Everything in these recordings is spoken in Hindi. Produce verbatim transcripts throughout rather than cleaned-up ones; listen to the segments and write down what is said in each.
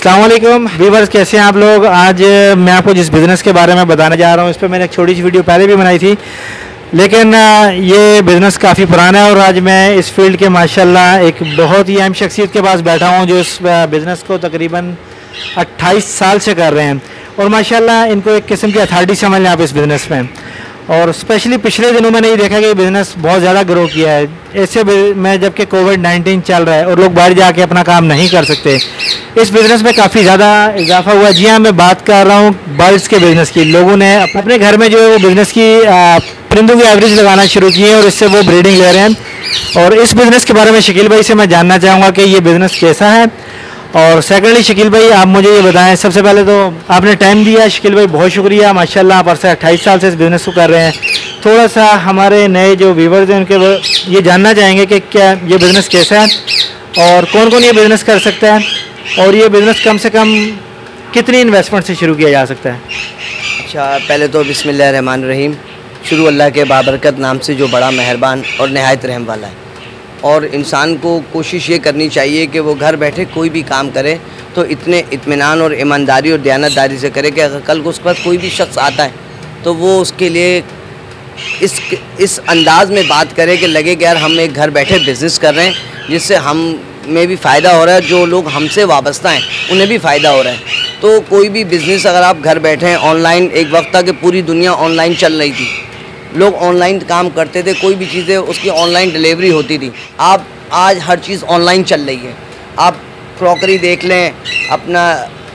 अस्सलाम वालेकुम व्यूअर्स, कैसे हैं आप लोग। आज मैं आपको जिस बिज़नेस के बारे में बताने जा रहा हूं, इस पर मैंने एक छोटी सी वीडियो पहले भी बनाई थी, लेकिन ये बिज़नेस काफ़ी पुराना है और आज मैं इस फील्ड के माशाल्लाह एक बहुत ही अहम शख्सियत के पास बैठा हूं जो इस बिज़नेस को तकरीबन अट्ठाईस साल से कर रहे हैं और माशाल्लाह इनको एक किस्म की अथॉरिटी समझ लें आप इस बिज़नेस में। और स्पेशली पिछले दिनों में नहीं देखा कि ये बिज़नेस बहुत ज़्यादा ग्रो किया है। ऐसे में जबकि कोविड नाइन्टीन चल रहा है और लोग बाहर जाके अपना काम नहीं कर सकते, इस बिज़नेस में काफ़ी ज़्यादा इजाफा हुआ। जी हाँ, मैं बात कर रहा हूँ बर्ड्स के बिज़नेस की। लोगों ने अपने घर में जो है वो बिज़नेस की परिंदों की एवरेज लगाना शुरू की है और इससे वो ब्रीडिंग ले रहे हैं। और इस बिज़नेस के बारे में शकील भाई से मैं जानना चाहूँगा कि ये बिज़नेस कैसा है। और सेकेंडली शकील भाई, आप मुझे ये बताएं, सबसे पहले तो आपने टाइम दिया शकील भाई, बहुत शुक्रिया। माशाल्लाह आप अरसे अट्ठाईस साल से इस बिज़नेस को कर रहे हैं। थोड़ा सा हमारे नए जो व्यूवर्स हैं उनके ये जानना चाहेंगे कि क्या ये बिज़नेस कैसा है और कौन कौन ये बिज़नेस कर सकता है और ये बिज़नेस कम से कम कितनी इन्वेस्टमेंट से शुरू किया जा सकता है। अच्छा, पहले तो बिस्मिल्लाह रहमान रहीम, शुरू अल्लाह के बाबरकत नाम से जो बड़ा मेहरबान और नहायत रहम वाला है। और इंसान को कोशिश ये करनी चाहिए कि वो घर बैठे कोई भी काम करे तो इतने इत्मीनान और ईमानदारी और दयानतदारी से करे कि अगर कल को उसके पास कोई भी शख्स आता है तो वो उसके लिए इस इस अंदाज में बात करे कि लगे कि यार हम एक घर बैठे बिज़नेस कर रहे हैं जिससे हम में भी फ़ायदा हो रहा है, जो लोग हमसे वाबस्ता हैं उन्हें भी फ़ायदा हो रहा है। तो कोई भी बिज़नेस अगर आप घर बैठे हैं ऑनलाइन, एक वक्त था कि पूरी दुनिया ऑनलाइन चल रही थी, लोग ऑनलाइन काम करते थे, कोई भी चीज़ें उसकी ऑनलाइन डिलीवरी होती थी। आप आज हर चीज़ ऑनलाइन चल रही है। आप क्रॉकरी देख लें, अपना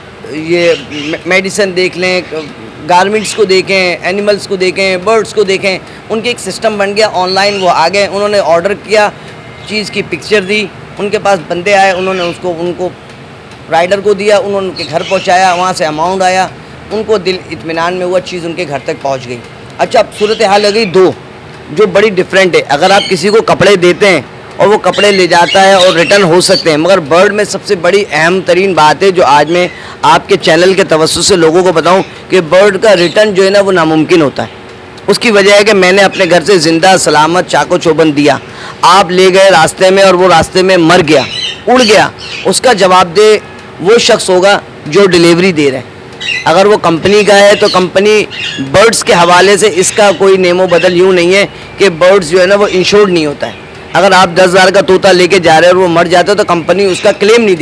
ये मेडिसिन देख लें, गारमेंट्स को देखें, एनिमल्स को देखें, बर्ड्स को देखें, उनके एक सिस्टम बन गया ऑनलाइन। वो आ गए, उन्होंने ऑर्डर किया, चीज़ की पिक्चर दी, उनके पास बंदे आए, उन्होंने उसको उनको राइडर को दिया, उन्होंने उनके घर पहुँचाया, वहाँ से अमाउंट आया, उनको दिल इत्मीनान में हुआ, चीज़ उनके घर तक पहुँच गई। अच्छा, अब सूरत हाल लग गई दो जो बड़ी डिफरेंट है। अगर आप किसी को कपड़े देते हैं और वो कपड़े ले जाता है और रिटर्न हो सकते हैं, मगर बर्ड में सबसे बड़ी अहम तरीन बात है जो आज मैं आपके चैनल के तवज्जुह से लोगों को बताऊं कि बर्ड का रिटर्न जो है ना वो नामुमकिन होता है। उसकी वजह है कि मैंने अपने घर से ज़िंदा सलामत चाको चौबंद दिया, आप ले गए रास्ते में और वो रास्ते में मर गया, उड़ गया, उसका जवाब दे वो शख्स होगा जो डिलीवरी दे रहे हैं। अगर वो कंपनी का है तो कंपनी बर्ड्स के हवाले से इसका कोई नेमो बदल यूँ नहीं है कि बर्ड्स जो है ना वो इंश्योर्ड नहीं होता है। अगर आप दस हज़ार का तोता लेके जा रहे हैं और वो मर जाता है तो कंपनी उसका क्लेम नहीं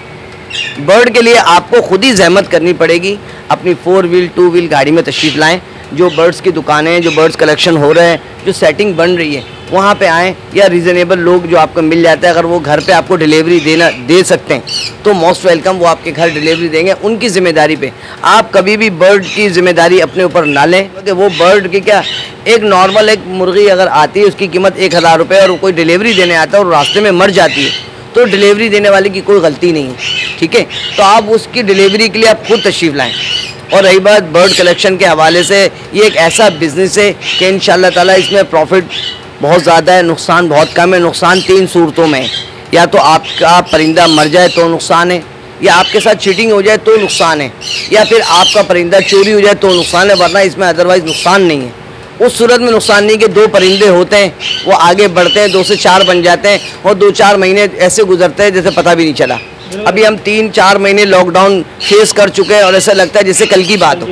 देगी। बर्ड के लिए आपको खुद ही जहमत करनी पड़ेगी। अपनी फोर व्हील टू व्हील गाड़ी में तशरीफ़ लाएँ, जो बर्ड्स की दुकानें हैं, जो बर्ड्स कलेक्शन हो रहे हैं, जो सेटिंग बन रही है, वहाँ पे आएँ, या रीज़नेबल लोग जो आपको मिल जाते हैं, अगर वो घर पे आपको डिलीवरी देना दे सकते हैं तो मोस्ट वेलकम, वो आपके घर डिलीवरी देंगे उनकी ज़िम्मेदारी पे। आप कभी भी बर्ड की ज़िम्मेदारी अपने ऊपर ना लें, क्योंकि वो बर्ड की क्या, एक नॉर्मल एक मुर्गी अगर आती है उसकी कीमत एक हज़ार रुपये और कोई डिलीवरी देने आता है और रास्ते में मर जाती है तो डिलीवरी देने वाले की कोई गलती नहीं है, ठीक है। तो आप उसकी डिलीवरी के लिए आप खुद तशरीफ़ लाएँ। और रही बात बर्ड कलेक्शन के हवाले से, ये एक ऐसा बिज़नेस है कि इंशाअल्लाह ताला इसमें प्रॉफिट बहुत ज़्यादा है, नुकसान बहुत कम है। नुकसान तीन सूरतों में है, या तो आपका परिंदा मर जाए तो नुकसान है, या आपके साथ चीटिंग हो जाए तो नुकसान है, या फिर आपका परिंदा चोरी हो जाए तो नुकसान है, वरना इसमें अदरवाइज़ नुकसान नहीं है। उस सूरत में नुकसान नहीं कि दो परिंदे होते हैं, वो आगे बढ़ते हैं, दो से चार बन जाते हैं और दो चार महीने ऐसे गुजरते हैं जैसे पता भी नहीं चला। अभी हम तीन चार महीने लॉकडाउन फेस कर चुके हैं और ऐसा लगता है जैसे कल की बात हो।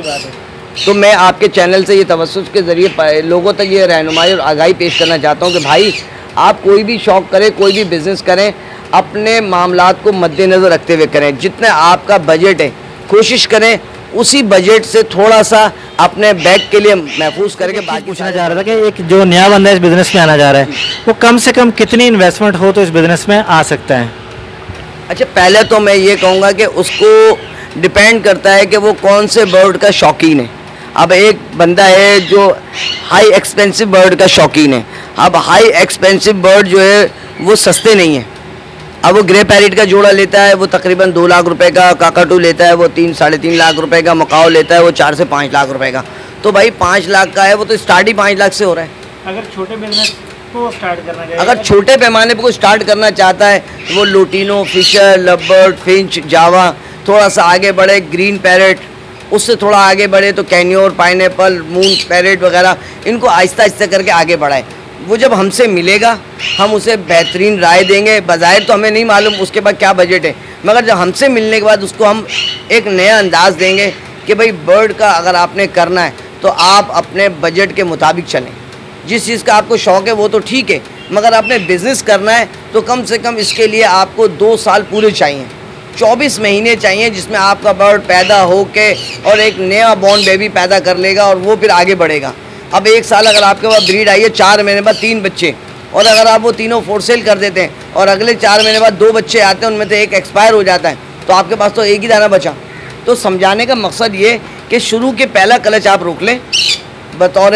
तो मैं आपके चैनल से ये तवज्जुह के ज़रिए लोगों तक ये रहनुमाई और आगाही पेश करना चाहता हूँ कि भाई आप कोई भी शौक़ करें, कोई भी बिज़नेस करें, अपने मामलात को मद्देनज़र रखते हुए करें। जितना आपका बजट है कोशिश करें उसी बजट से थोड़ा सा अपने बैग के लिए महफूज करके। बात पूछना चाह रहा था कि एक जो नया बंदा इस बिज़नेस में आना चाह रहा है वो कम से कम कितनी इन्वेस्टमेंट हो तो इस बिज़नेस में आ सकता है। अच्छा, पहले तो मैं ये कहूँगा कि उसको डिपेंड करता है कि वो कौन से बर्ड का शौकीन है। अब एक बंदा है जो हाई एक्सपेंसिव बर्ड का शौकीन है। अब हाई एक्सपेंसिव बर्ड जो है वो सस्ते नहीं है। अब वो ग्रे पैरेट का जोड़ा लेता है वो तकरीबन दो लाख रुपए का, काकाटू लेता है वो तीन साढ़े तीन लाख रुपए का, मकाओ लेता है वो चार से पाँच लाख रुपए का। तो भाई पाँच लाख का है वो तो स्टार्ट ही पाँच लाख से हो रहा है। अगर छोटे बिजनेस को स्टार्ट करना चाहिए, अगर छोटे पैमाने पर कोई स्टार्ट करना चाहता है तो वो lutino, fisher, lovebird, finch, java, थोड़ा सा आगे बढ़े ग्रीन पैरेट, उससे थोड़ा आगे बढ़े तो कैन्योर, पाइनएप्पल, मून पैरेट वगैरह, इनको आहिस्ता आहिस्ता करके आगे बढ़ाए। वो जब हमसे मिलेगा हम उसे बेहतरीन राय देंगे। बज़ाहिर तो हमें नहीं मालूम उसके बाद क्या बजट है, मगर जब हमसे मिलने के बाद उसको हम एक नया अंदाज़ देंगे कि भाई बर्ड का अगर आपने करना है तो आप अपने बजट के मुताबिक चलें। जिस चीज़ का आपको शौक़ है वो तो ठीक है, मगर आपने बिज़नेस करना है तो कम से कम इसके लिए आपको दो साल पूरे चाहिए, चौबीस महीने चाहिए, जिसमें आपका बर्ड पैदा हो के और एक नया बॉर्न बेबी पैदा कर लेगा और वो फिर आगे बढ़ेगा। अब एक साल अगर आपके पास ब्रीड आई है, चार महीने बाद तीन बच्चे, और अगर आप वो तीनों फोर सेल कर देते हैं और अगले चार महीने बाद दो बच्चे आते हैं, उनमें से एक एक्सपायर हो जाता है, तो आपके पास तो एक ही दाना बचा। तो समझाने का मकसद ये कि शुरू के पहला क्लच आप रोक लें। बतौर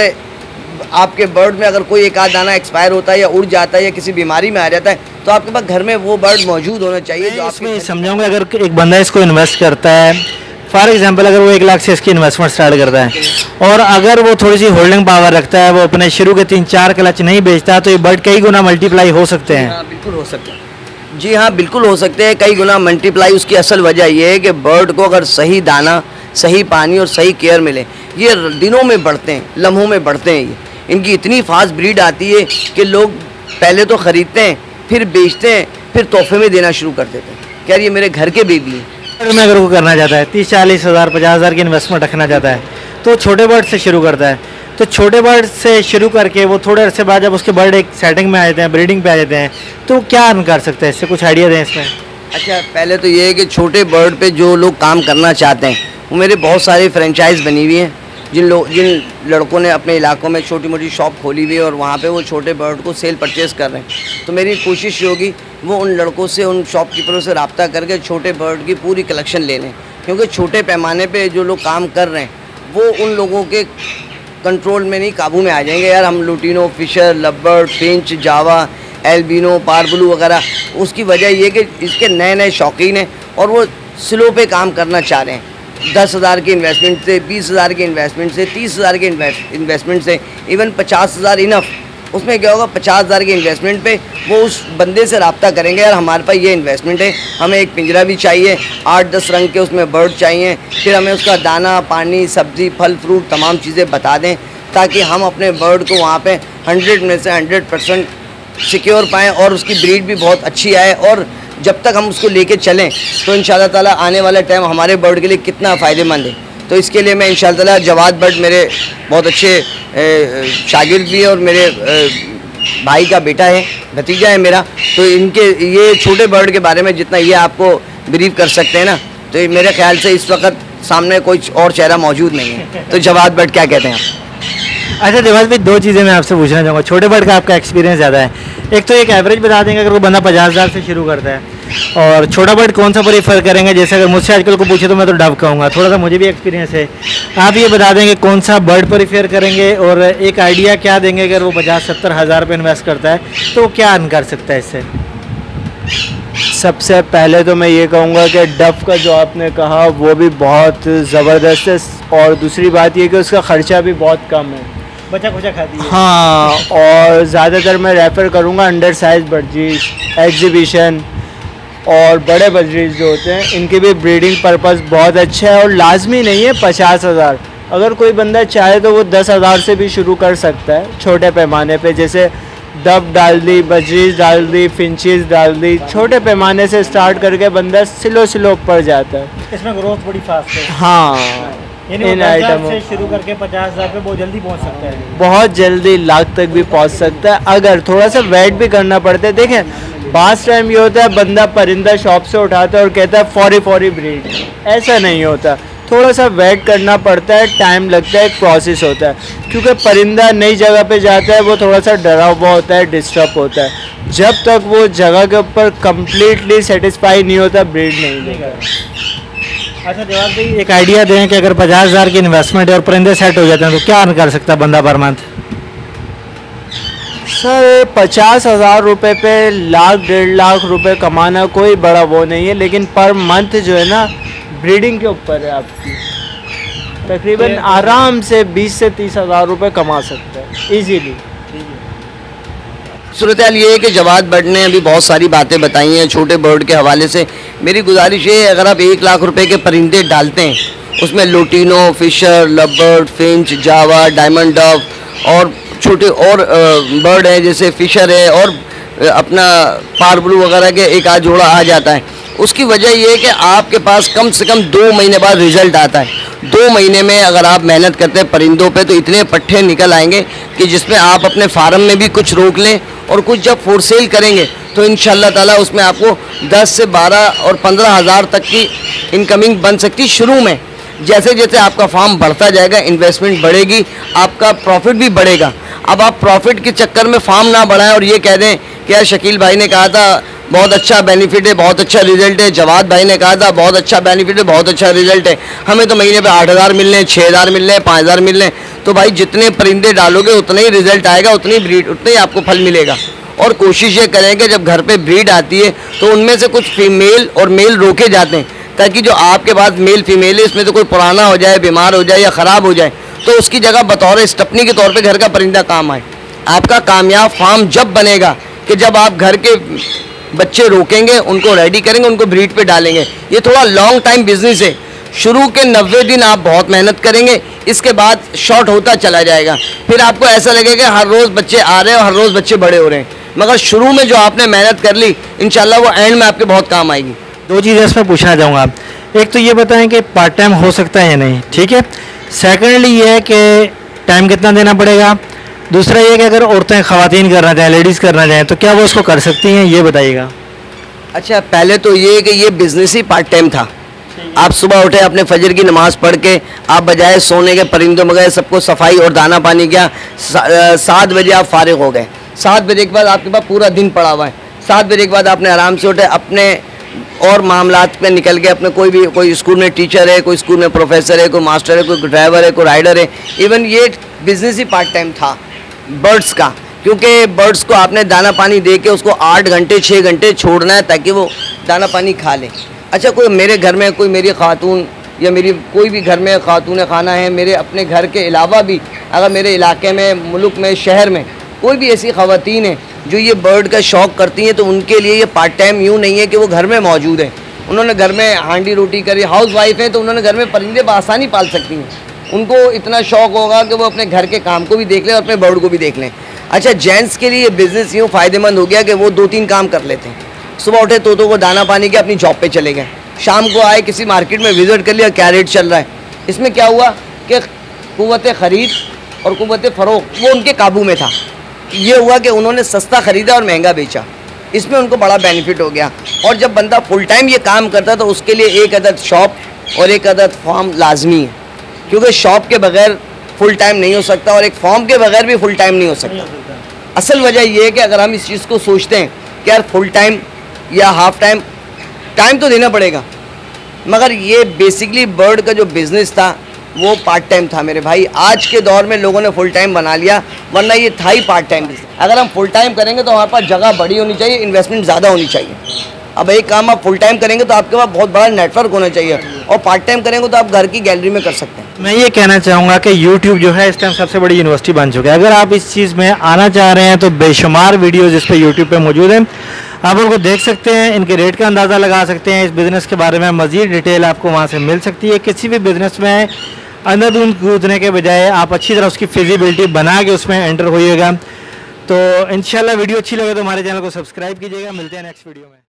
आपके बर्ड में अगर कोई एक आध दाना एक्सपायर होता है या उड़ जाता है या किसी बीमारी में आ जाता है तो आपके पास घर में वो बर्ड मौजूद होना चाहिए। जो इसमें समझाऊंगा, अगर एक बंदा इसको इन्वेस्ट करता है, फॉर एग्जांपल अगर वो एक लाख से इसकी इन्वेस्टमेंट स्टार्ट करता है और अगर वो थोड़ी सी होल्डिंग पावर रखता है, वो अपने शुरू के तीन चार क्लच नहीं बेचता, तो ये बर्ड कई गुना मल्टीप्लाई हो सकते हैं। हाँ बिल्कुल हो सकते हैं, जी हाँ बिल्कुल हो सकते हैं, कई गुना मल्टीप्लाई। उसकी असल वजह ये है कि बर्ड को अगर सही दाना, सही पानी और सही केयर मिले, ये दिनों में बढ़ते हैं, लम्हों में बढ़ते हैं। ये इनकी इतनी फास्ट ब्रीड आती है कि लोग पहले तो ख़रीदते हैं, फिर बेचते हैं, फिर तोहफे में देना शुरू कर देते हैं, कह रही ये मेरे घर के बेबी हैं। अगर मैं अगर वो करना चाहता है, तीस चालीस हज़ार पचास हज़ार की इन्वेस्टमेंट रखना चाहता है, तो छोटे बर्ड से शुरू करता है। तो छोटे बर्ड से शुरू करके वो थोड़े अरसे बाद जब उसके बर्ड एक सेटिंग में आ जाते हैं, ब्रीडिंग पे आ जाते हैं, तो क्या अर्न कर सकते हैं? इससे कुछ आइडिया दें इसमें। अच्छा, पहले तो ये है कि छोटे बर्ड पे जो लोग काम करना चाहते हैं, वो मेरे बहुत सारे फ्रेंचाइज बनी हुई हैं। जिन लोग जिन लड़कों ने अपने इलाकों में छोटी मोटी शॉप खोली हुई है और वहाँ पे वो छोटे बर्ड को सेल परचेस कर रहे हैं, तो मेरी कोशिश होगी वो उन लड़कों से, उन शॉपकीपरों से रब्ता करके छोटे बर्ड की पूरी कलेक्शन ले लें, क्योंकि छोटे पैमाने पे जो लोग काम कर रहे हैं वो उन लोगों के कंट्रोल में नहीं, काबू में आ जाएंगे। यार हम lutino, fisher, lovebird, finch, java, albino, parblue वगैरह, उसकी वजह ये कि इसके नए नए शौकीन हैं और वो स्लो पे काम करना चाह रहे हैं। दस हज़ार की इन्वेस्टमेंट से, बीस हज़ार की इन्वेस्टमेंट से, तीस हज़ार की इन्वेस्टमेंट से, इवन पचास हज़ार इनफ। उसमें क्या होगा, पचास हज़ार की इन्वेस्टमेंट पे वो उस बंदे से रब्ता करेंगे, यार हमारे पास ये इन्वेस्टमेंट है, हमें एक पिंजरा भी चाहिए, आठ दस रंग के उसमें बर्ड चाहिए, फिर हमें उसका दाना, पानी, सब्ज़ी, फल फ्रूट तमाम चीज़ें बता दें, ताकि हम अपने बर्ड को वहाँ पे हंड्रेड में से हंड्रेड परसेंट सिक्योर पाएँ और उसकी ब्रीड भी बहुत अच्छी आए। और जब तक हम उसको लेके चलें तो इंशाल्लाह ताला आने वाला टाइम हमारे बर्ड के लिए कितना फ़ायदेमंद है। तो इसके लिए मैं इंशाल्लाह ताला, जवाद बर्ड मेरे बहुत अच्छे शागिर्द भी है और मेरे ए, भाई का बेटा है, भतीजा है मेरा, तो इनके ये छोटे बर्ड के बारे में जितना ये आपको ब्रीफ कर सकते हैं ना, तो ये मेरे ख्याल से इस वक्त सामने कोई और चेहरा मौजूद नहीं है। तो जवाद बर्ड क्या कहते हैं आप? अच्छा जवाब भाई, दो चीज़ें मैं आपसे पूछना चाहूँगा। छोटे बर्ड का आपका एक्सपीरियंस ज़्यादा है, एक तो एक एवरेज बता देंगे अगर कोई बंदा पचास हज़ार से शुरू करता है, और छोटा बर्ड कौन सा प्रेफर करेंगे? जैसे अगर मुझसे आजकल को पूछे तो मैं तो डव कहूँगा, थोड़ा सा मुझे भी एक्सपीरियंस है। आप ये बता देंगे कौन सा बर्ड प्रेफर करेंगे, और एक आइडिया क्या देंगे अगर वो पचास सत्तर हज़ार पे इन्वेस्ट करता है तो वो क्या अर्न कर सकता है इससे? सबसे पहले तो मैं ये कहूँगा कि डव का जो आपने कहा वो भी बहुत ज़बरदस्त है, और दूसरी बात ये कि उसका ख़र्चा भी बहुत कम है, बच्चा खुचा खाती है। हाँ, और ज़्यादातर मैं रेफ़र करूँगा अंडर साइज बर्जीज, एग्जीबिशन और बड़े बर्जीज जो होते हैं, इनके भी ब्रीडिंग पर्पस बहुत अच्छा है। और लाजमी नहीं है पचास हज़ार, अगर कोई बंदा चाहे तो वो दस हज़ार से भी शुरू कर सकता है छोटे पैमाने पे। जैसे डब डाल दी, बजीज डाल दी, फिंचेस डाल दी, छोटे पैमाने से स्टार्ट करके बंदा स्लो स्लो ऊपर जाता है। इसमें ग्रोथ बड़ी फास्ट है। हाँ, इन आइटमों से शुरू करके पचास हज़ार पे बहुत जल्दी पहुंच सकता है, बहुत जल्दी लाख तक भी पहुंच सकता है, अगर थोड़ा सा वेट भी करना पड़ता है। देखें बास टाइम ये होता है बंदा परिंदा शॉप से उठाता है और कहता है फौरी फौरी ब्रीड, ऐसा नहीं होता, थोड़ा सा वेट करना पड़ता है, टाइम लगता है, एक प्रोसेस होता है, क्योंकि परिंदा नई जगह पे जाता है वो थोड़ा सा डरा हुआ होता है, डिस्टर्ब होता है, जब तक वो जगह के ऊपर कम्प्लीटली सेटिस्फाई नहीं होता ब्रीड नहीं लेगा। अच्छा जवाब भाई, एक आइडिया दें कि अगर पचास हज़ार की इन्वेस्टमेंट है और परिंदे सेट हो जाते हैं तो क्या अर्न कर सकता है बंदा पर मंथ? सर पचास हज़ार रुपये पे लाख डेढ़ लाख रुपए कमाना कोई बड़ा वो नहीं है, लेकिन पर मंथ जो है ना ब्रीडिंग के ऊपर है आपकी, तकरीबन आराम से बीस से तीस हज़ार रुपये कमा सकते हैं इजीली। सूरत हाल ये है कि जवाद बर्ड ने अभी बहुत सारी बातें बताई हैं छोटे बर्ड के हवाले से। मेरी गुजारिश ये है, अगर आप एक लाख रुपए के परिंदे डालते हैं, उसमें lutino, fisher, lovebird, finch, java, diamond dove और छोटे और बर्ड हैं, जैसे फिशर है और अपना पारब्लू वगैरह के एक आध जोड़ा आ जाता है। उसकी वजह ये है कि आपके पास कम से कम दो महीने बाद रिजल्ट आता है। दो महीने में अगर आप मेहनत करते हैं परिंदों पे तो इतने पट्टे निकल आएंगे कि जिसमें आप अपने फार्म में भी कुछ रोक लें और कुछ जब फोर सेल करेंगे तो इंशाल्लाह ताला उसमें आपको दस से बारह और पंद्रह हज़ार तक की इनकमिंग बन सकती शुरू में। जैसे जैसे आपका फार्म बढ़ता जाएगा, इन्वेस्टमेंट बढ़ेगी, आपका प्रॉफिट भी बढ़ेगा। अब आप प्रॉफिट के चक्कर में फार्म ना बढ़ाएं और ये कह दें कि यार शकील भाई ने कहा था बहुत अच्छा बेनिफिट है, बहुत अच्छा रिजल्ट है, जवाद भाई ने कहा था बहुत अच्छा बेनिफिट है, बहुत अच्छा रिजल्ट है, हमें तो महीने पे आठ हज़ार मिल रहे हैं, छः हज़ार मिल रहे हैं, पाँच हज़ार मिल रहे हैं। तो भाई जितने परिंदे डालोगे उतना ही रिजल्ट आएगा, उतनी ब्रीड उतना ही आपको फल मिलेगा। और कोशिश ये करें कि जब घर पे ब्रीड आती है तो उनमें से कुछ फीमेल और मेल रोके जाते हैं, ताकि जो आपके पास मेल फीमेल है इसमें तो कोई पुराना हो जाए, बीमार हो जाए या ख़राब हो जाए तो उसकी जगह बतौर स्टपनी के तौर पे घर का परिंदा काम आए। आपका कामयाब फार्म जब बनेगा कि जब आप घर के बच्चे रोकेंगे, उनको रेडी करेंगे, उनको ब्रीड पे डालेंगे। ये थोड़ा लॉन्ग टाइम बिजनेस है। शुरू के नब्बे दिन आप बहुत मेहनत करेंगे, इसके बाद शॉर्ट होता चला जाएगा। फिर आपको ऐसा लगेगा हर रोज़ बच्चे आ रहे हैं और हर रोज़ बच्चे बड़े हो रहे हैं, मगर शुरू में जो आपने मेहनत कर ली इंशाल्लाह वो एंड में आपके बहुत काम आएगी। दो चीज़ें इसमें पूछना चाहूँगा। एक तो ये बताएं कि पार्ट टाइम हो सकता है या नहीं, ठीक है। सेकेंडली ये है कि टाइम कितना देना पड़ेगा। दूसरा ये कि अगर औरतें ख़वातीन करना चाहें, लेडीज़ करना चाहें तो क्या वो उसको कर सकती हैं, ये बताइएगा। अच्छा, पहले तो ये कि ये बिज़नेस ही पार्ट टाइम था। आप सुबह उठे, अपने फजर की नमाज़ पढ़ के आप बजाय सोने के परिंदों वगैरह सबको सफाई और दाना पानी किया, सात बजे आप फारिग हो गए। सात बजे के बाद आपके पास पूरा दिन पड़ा हुआ है। सात बजे के बाद आपने आराम से उठे, अपने और मामलात में निकल के अपने कोई भी, कोई स्कूल में टीचर है, कोई स्कूल में प्रोफेसर है, कोई मास्टर है, कोई ड्राइवर है, कोई राइडर है। इवन ये बिज़नेस ही पार्ट टाइम था बर्ड्स का, क्योंकि बर्ड्स को आपने दाना पानी दे के उसको आठ घंटे छः घंटे छोड़ना है ताकि वो दाना पानी खा लें। अच्छा, कोई मेरे घर में कोई मेरी खातून या मेरी कोई भी घर में खातून खाना है, मेरे अपने घर के अलावा भी अगर मेरे इलाके में, मुल्क में, शहर में कोई भी ऐसी ख़वातीन है जो ये बर्ड का शौक़ करती हैं, तो उनके लिए ये पार्ट टाइम यूँ नहीं है कि वो घर में मौजूद है। उन्होंने घर में हांडी रोटी करी, हाउस वाइफ हैं, तो उन्होंने घर में परिंदे बआसानी पाल सकती हैं। उनको इतना शौक़ होगा कि वो अपने घर के काम को भी देख लें और अपने बर्ड को भी देख लें। अच्छा, जेंट्स के लिए ये बिज़नेस यूँ फ़ायदेमंद हो गया कि वो दो तीन काम कर लेते हैं। सुबह उठे, तोतों को दाना पानी के अपनी जॉब पे चले गए, शाम को आए, किसी मार्केट में विज़िट कर लिया, क्या रेट चल रहा है। इसमें क्या हुआ कि क़ुव्वत ख़रीद और क़ुव्वत फ़रोख्त वो उनके काबू में था। ये हुआ कि उन्होंने सस्ता ख़रीदा और महंगा बेचा, इसमें उनको बड़ा बेनिफिट हो गया। और जब बंदा फुल टाइम ये काम करता है तो उसके लिए एक अदद शॉप और एक अदद फार्म लाजमी है, क्योंकि शॉप के बगैर फुल टाइम नहीं हो सकता और एक फॉर्म के बगैर भी फुल टाइम नहीं हो सकता। असल वजह यह है कि अगर हम इस चीज़ को सोचते हैं कि यार फुल टाइम या हाफ टाइम, टाइम तो देना पड़ेगा, मगर ये बेसिकली बर्ड का जो बिज़नेस था वो पार्ट टाइम था मेरे भाई। आज के दौर में लोगों ने फुल टाइम बना लिया, वरना ये था ही पार्ट टाइम बिज़नेस। अगर हम फुल टाइम करेंगे तो हमारे पास जगह बड़ी होनी चाहिए, इन्वेस्टमेंट ज़्यादा होनी चाहिए। अब एक काम आप फुल टाइम करेंगे तो आपके पास बहुत बड़ा नेटवर्क होना चाहिए, और पार्ट टाइम करेंगे तो आप घर की गैलरी में कर सकते हैं। मैं ये कहना चाहूँगा कि यूट्यूब जो है इस टाइम सबसे बड़ी यूनिवर्सिटी बन चुका है। अगर आप इस चीज़ में आना चाह रहे हैं तो बेशुमार वीडियोज़ इस पर यूट्यूब पर मौजूद हैं, आप उनको देख सकते हैं, इनके रेट का अंदाज़ा लगा सकते हैं। इस बिज़नेस के बारे में मज़ीद डिटेल आपको वहाँ से मिल सकती है। किसी भी बिज़नेस में अंधाधुंध कूदने के बजाय आप अच्छी तरह उसकी फिजिबिलिटी बना के उसमें एंटर होइएगा। तो इंशाल्लाह वीडियो अच्छी लगे तो हमारे चैनल को सब्सक्राइब कीजिएगा। मिलते हैं नेक्स्ट वीडियो में।